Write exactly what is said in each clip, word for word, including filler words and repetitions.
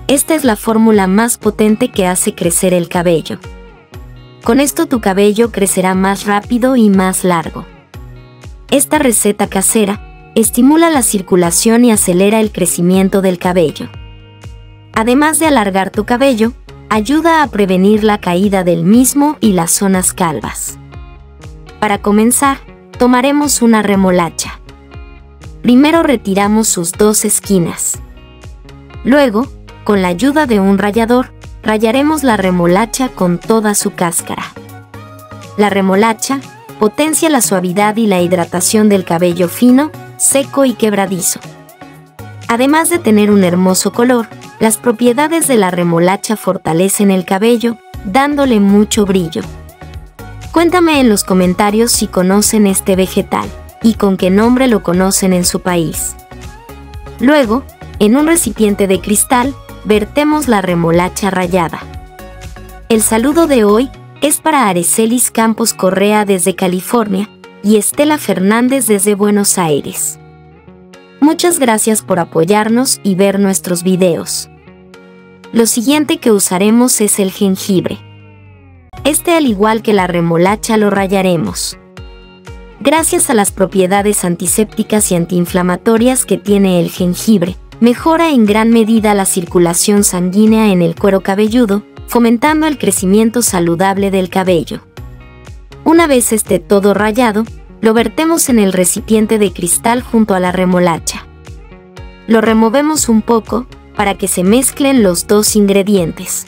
Esta es la fórmula más potente que hace crecer el cabello. Con esto tu cabello crecerá más rápido y más largo. Esta receta casera estimula la circulación y acelera el crecimiento del cabello. Además de alargar tu cabello, ayuda a prevenir la caída del mismo y las zonas calvas. Para comenzar, tomaremos una remolacha. Primero retiramos sus dos esquinas. Luego, con la ayuda de un rallador, rallaremos la remolacha con toda su cáscara. La remolacha potencia la suavidad y la hidratación del cabello fino, seco y quebradizo. Además de tener un hermoso color, las propiedades de la remolacha fortalecen el cabello, dándole mucho brillo. Cuéntame en los comentarios si conocen este vegetal y con qué nombre lo conocen en su país. Luego, en un recipiente de cristal, vertemos la remolacha rallada. El saludo de hoy es para Areselis Campos Correa desde California y Estela Fernández desde Buenos Aires. Muchas gracias por apoyarnos y ver nuestros videos. Lo siguiente que usaremos es el jengibre. Este, al igual que la remolacha, lo rallaremos. Gracias a las propiedades antisépticas y antiinflamatorias que tiene el jengibre, mejora en gran medida la circulación sanguínea en el cuero cabelludo, fomentando el crecimiento saludable del cabello. Una vez esté todo rallado, lo vertemos en el recipiente de cristal junto a la remolacha. Lo removemos un poco para que se mezclen los dos ingredientes.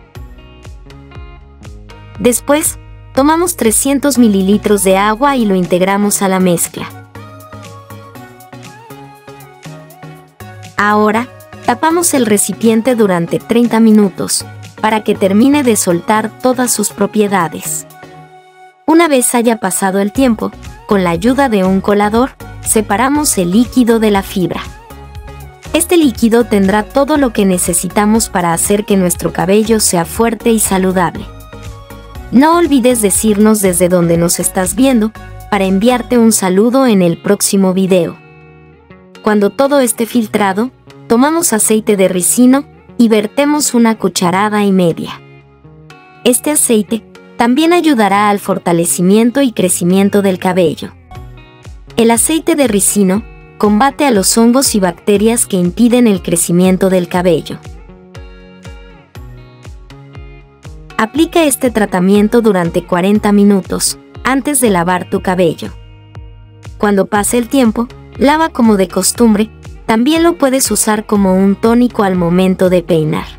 Después, tomamos trescientos mililitros de agua y lo integramos a la mezcla. Ahora, tapamos el recipiente durante treinta minutos, para que termine de soltar todas sus propiedades. Una vez haya pasado el tiempo, con la ayuda de un colador, separamos el líquido de la fibra. Este líquido tendrá todo lo que necesitamos para hacer que nuestro cabello sea fuerte y saludable. No olvides decirnos desde dónde nos estás viendo, para enviarte un saludo en el próximo video. Cuando todo esté filtrado, tomamos aceite de ricino y vertemos una cucharada y media. Este aceite también ayudará al fortalecimiento y crecimiento del cabello. El aceite de ricino combate a los hongos y bacterias que impiden el crecimiento del cabello. Aplica este tratamiento durante cuarenta minutos antes de lavar tu cabello. Cuando pase el tiempo, lava como de costumbre. También lo puedes usar como un tónico al momento de peinar.